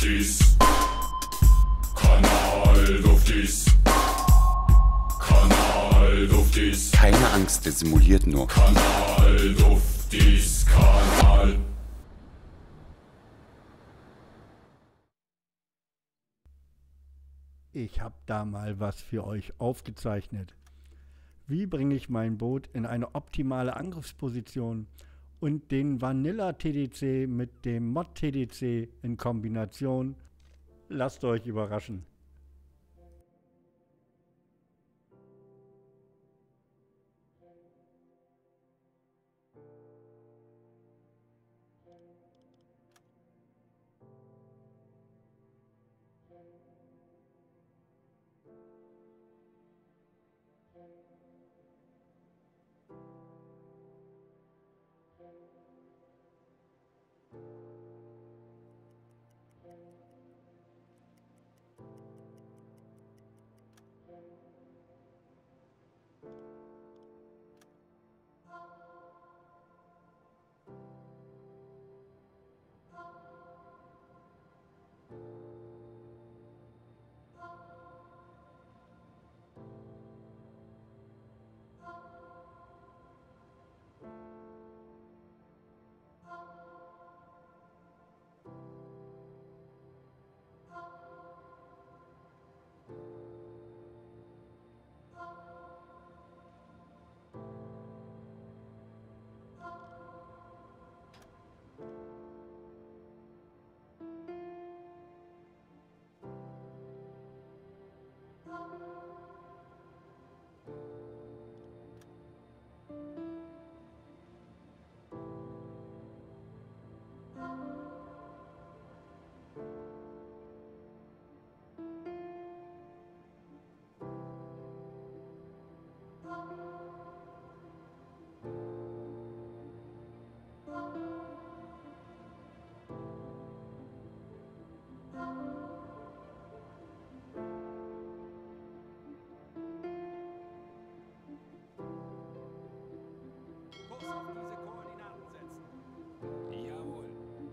Duftis. Kanal Duftis. Kanal Duftis. Keine Angst, der simuliert nur. Kanal Duftis. Kanal. Ich habe da mal was für euch aufgezeichnet. Wie bringe ich mein Boot in eine optimale Angriffsposition und den Vanilla TDC mit dem Mod TDC in Kombination? Lasst euch überraschen. Kurs auf diese Koordinaten setzen. Jawohl.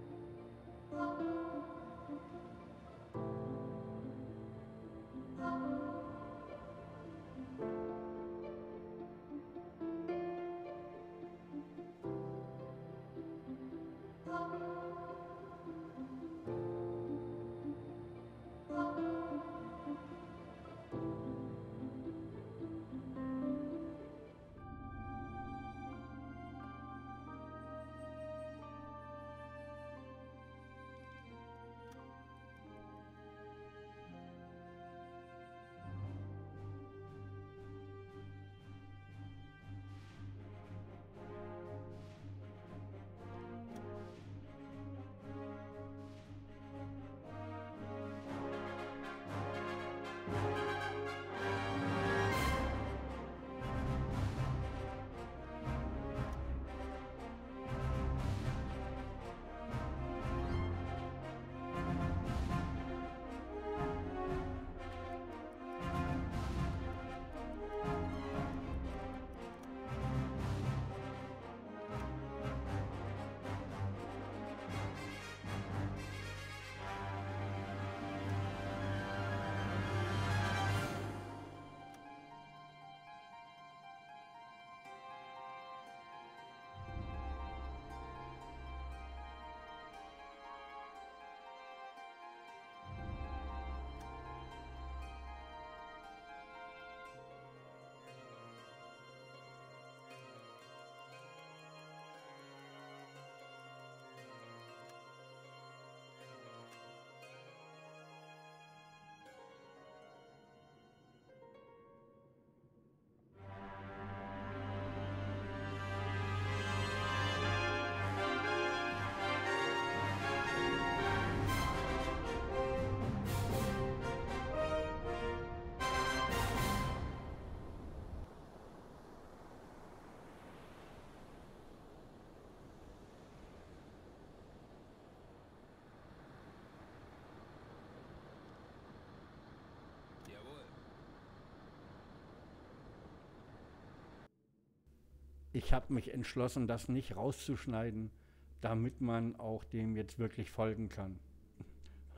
Ich habe mich entschlossen, das nicht rauszuschneiden, damit man auch dem jetzt wirklich folgen kann.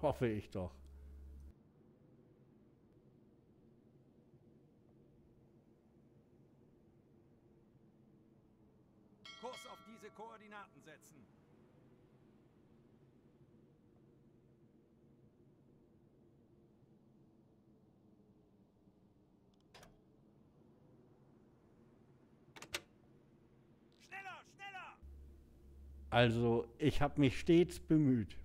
Hoffe ich doch. Kurs auf diese Koordinaten setzen. Schneller, schneller! Also, ich habe mich stets bemüht.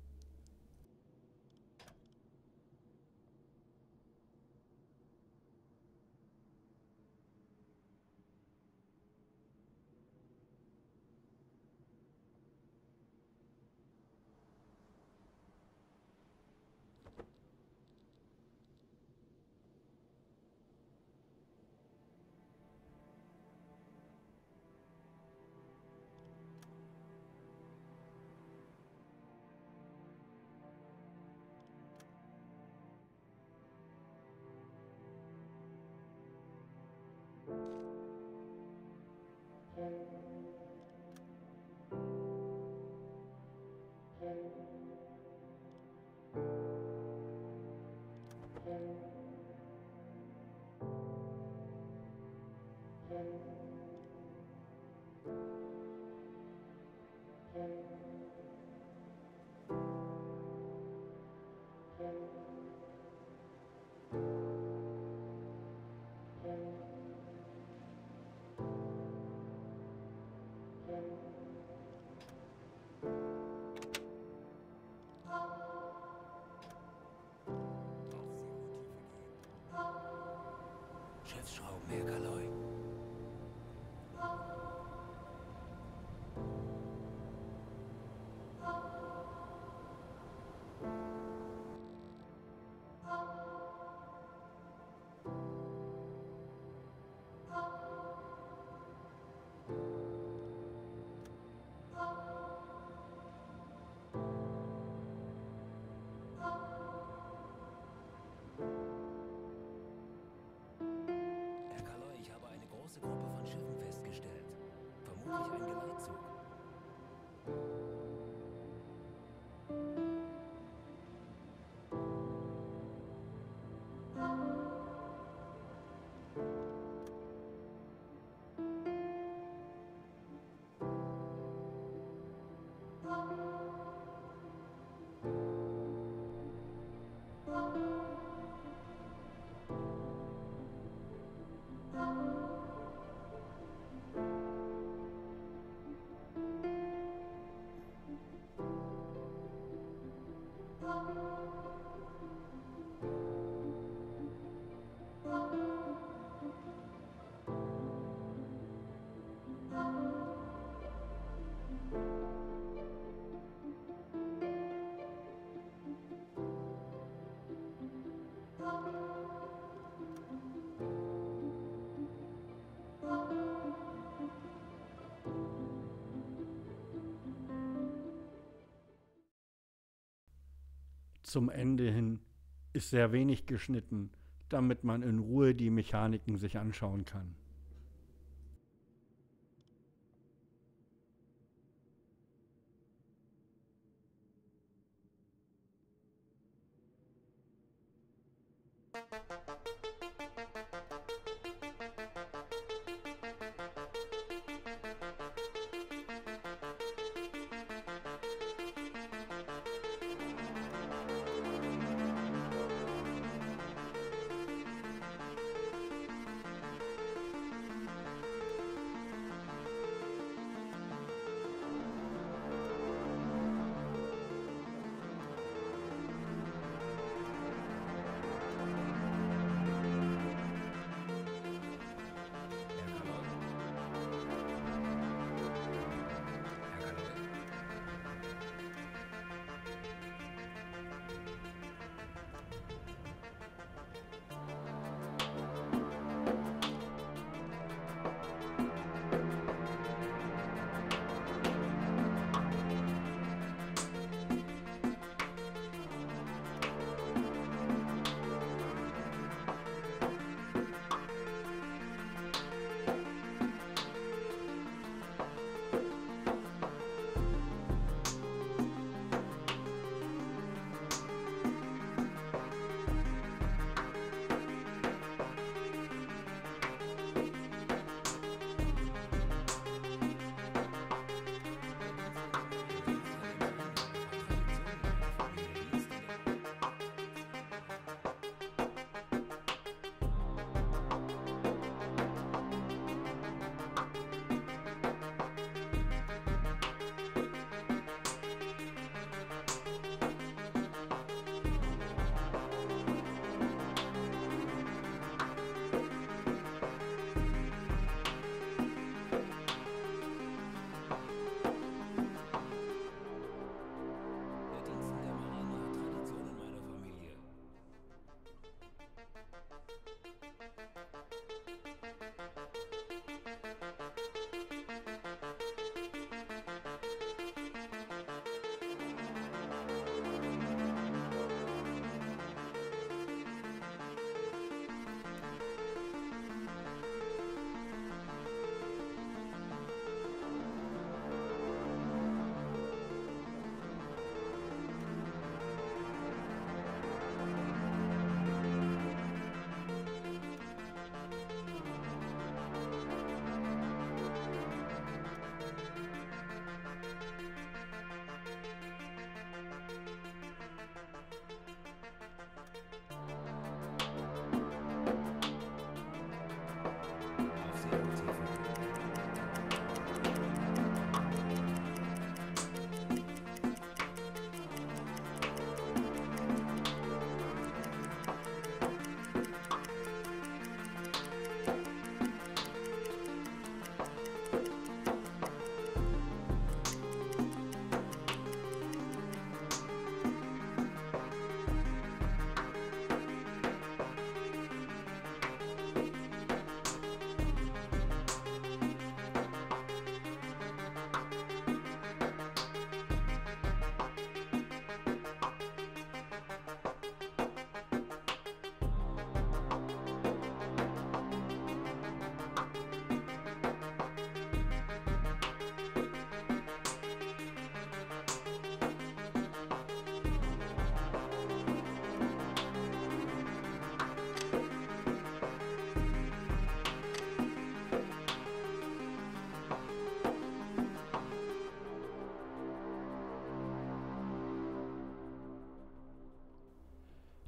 Schiffsschrauben, Herr Kaloi. Herr Kaloi, ich habe eine große Gruppe von Schiffen festgestellt. Vermutlich ein Geleitzug. Zum Ende hin ist sehr wenig geschnitten, damit man in Ruhe die Mechaniken sich anschauen kann.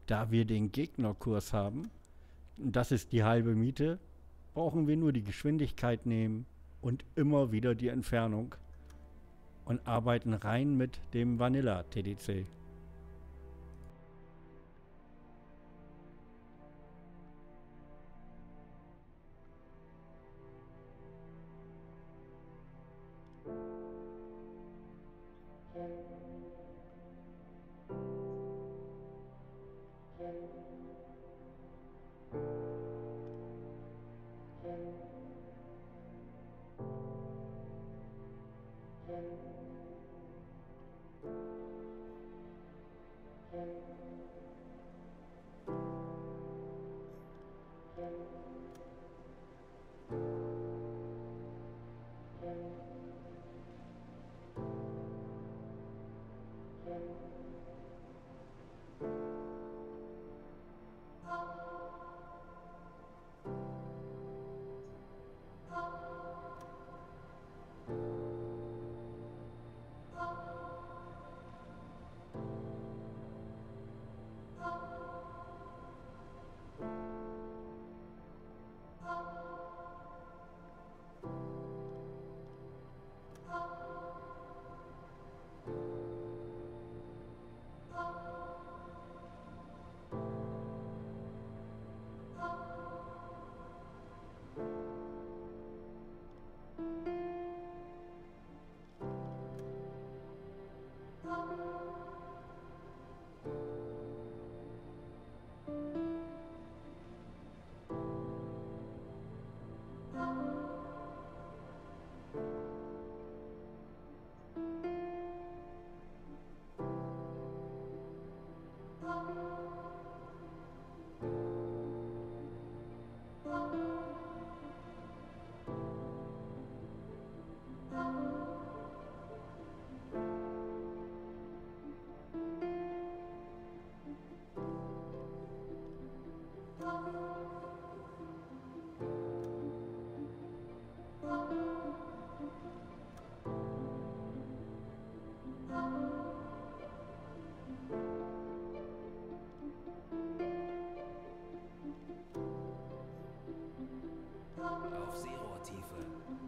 Da wir den Gegnerkurs haben, und das ist die halbe Miete, brauchen wir nur die Geschwindigkeit nehmen und immer wieder die Entfernung und arbeiten rein mit dem Vanilla TDC. Auf Seerohrtiefe.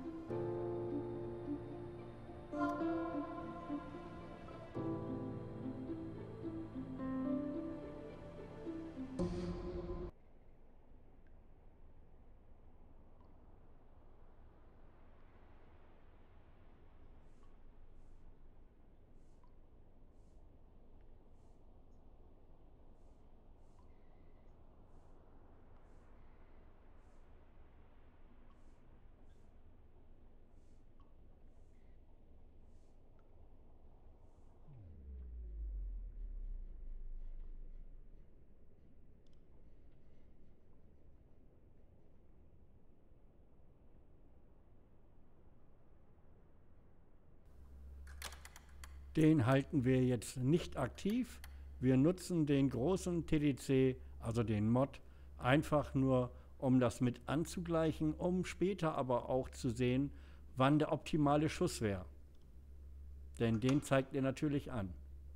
Den halten wir jetzt nicht aktiv. Wir nutzen den großen TDC, also den Mod, einfach nur, um das mit anzugleichen, um später aber auch zu sehen, wann der optimale Schuss wäre. Denn den zeigt er natürlich an.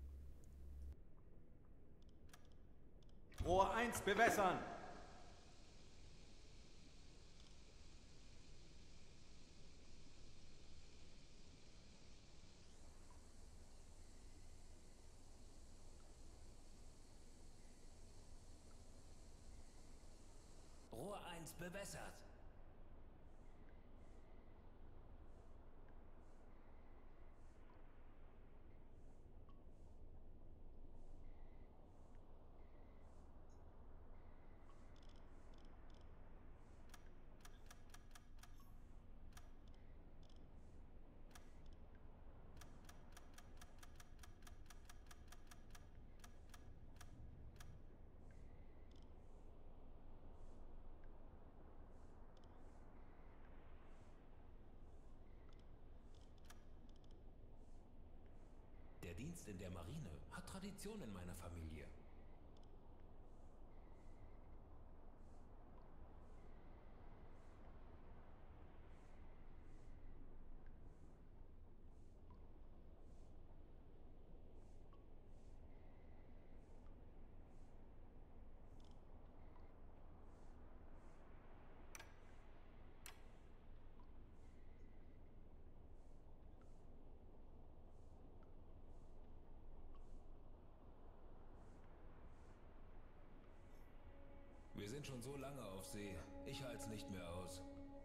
Rohr 1 bewässern. Rohr 1 bewässert. Der Dienst in der Marine hat Tradition in meiner Familie. sind schon so lange auf See. Ich halt's nicht mehr aus.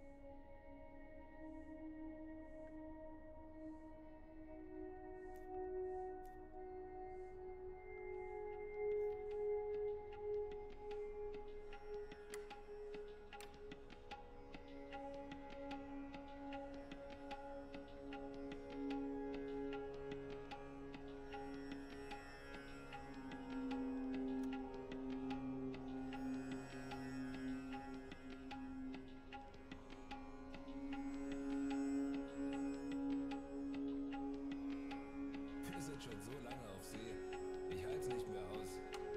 Wir sind schon so lange auf See. Ich halt's nicht mehr aus.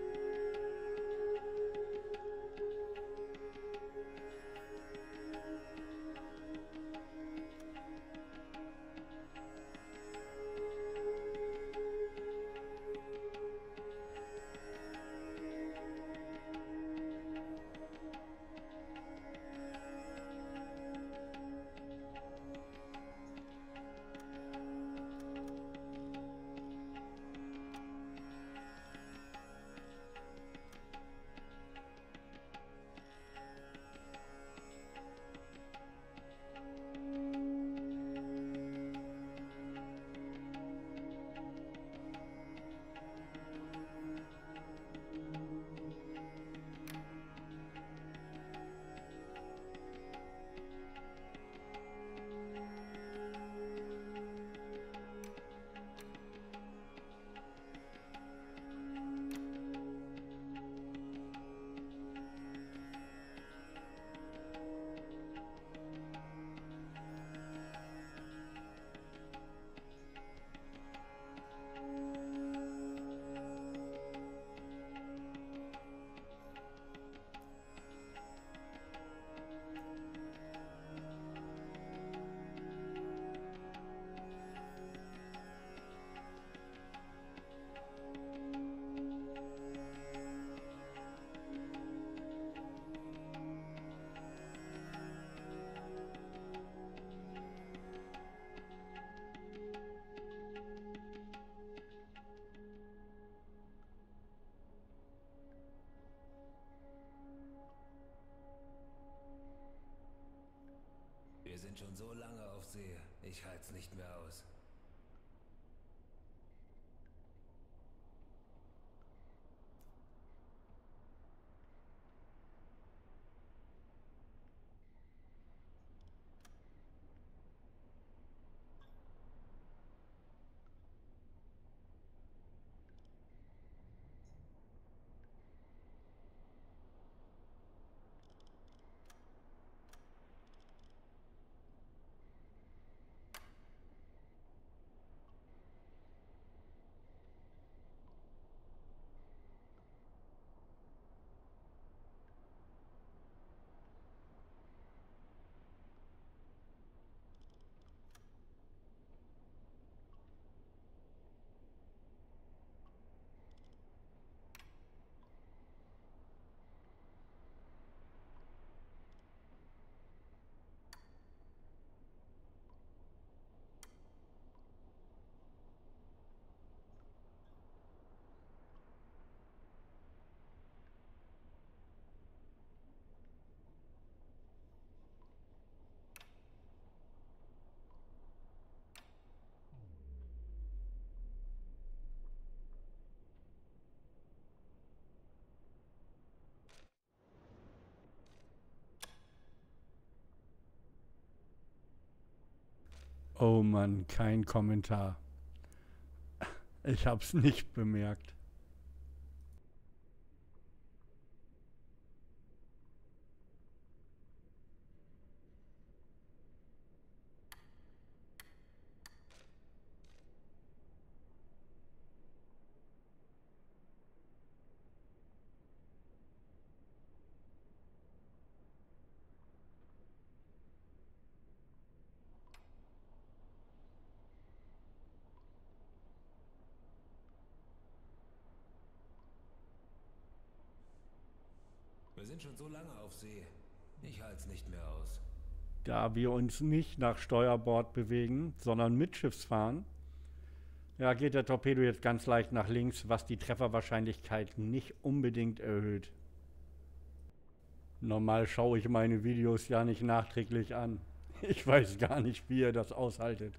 Wir sind schon so lange auf See. Ich halt's nicht mehr aus. Oh Mann, kein Kommentar. Ich hab's nicht bemerkt. Wir sind schon so lange auf See. Ich halt's nicht mehr aus. Da wir uns nicht nach Steuerbord bewegen, sondern mittschiffs fahren, ja, geht der Torpedo jetzt ganz leicht nach links, was die Trefferwahrscheinlichkeit nicht unbedingt erhöht. Normal schaue ich meine Videos ja nicht nachträglich an. Ich weiß gar nicht, wie ihr das aushaltet.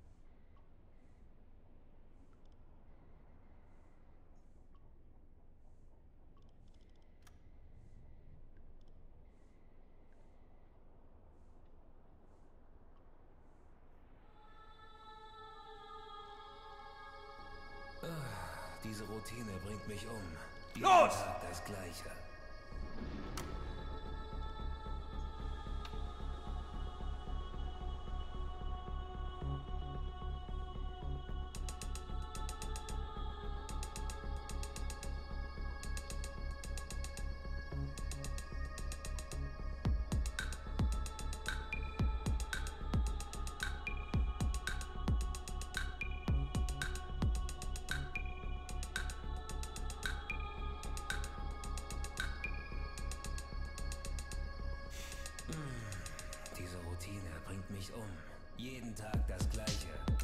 Diese Routine bringt mich um. Jeden Los! Tag das Gleiche. Diese Routine bringt mich um. Jeden Tag das Gleiche.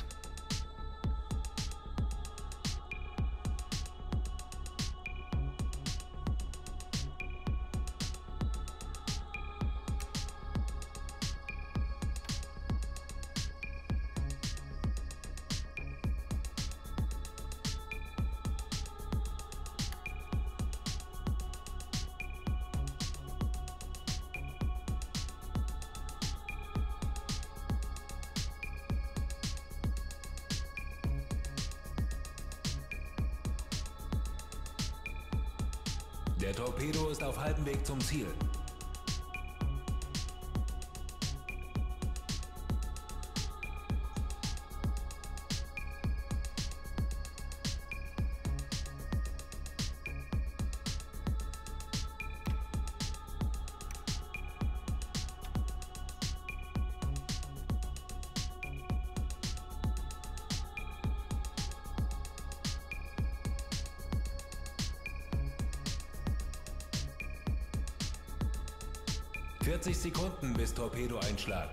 Der Torpedo ist auf halbem Weg zum Ziel. ...40 Sekunden bis Torpedoeinschlag.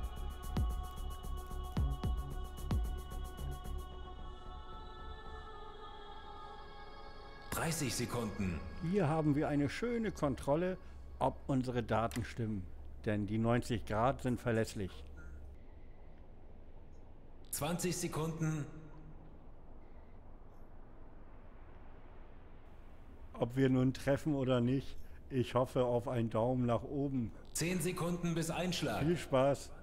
30 Sekunden. Hier haben wir eine schöne Kontrolle, ob unsere Daten stimmen. Denn die 90 Grad sind verlässlich. 20 Sekunden. Ob wir nun treffen oder nicht, ich hoffe auf einen Daumen nach oben. 10 Sekunden bis Einschlag. Viel Spaß!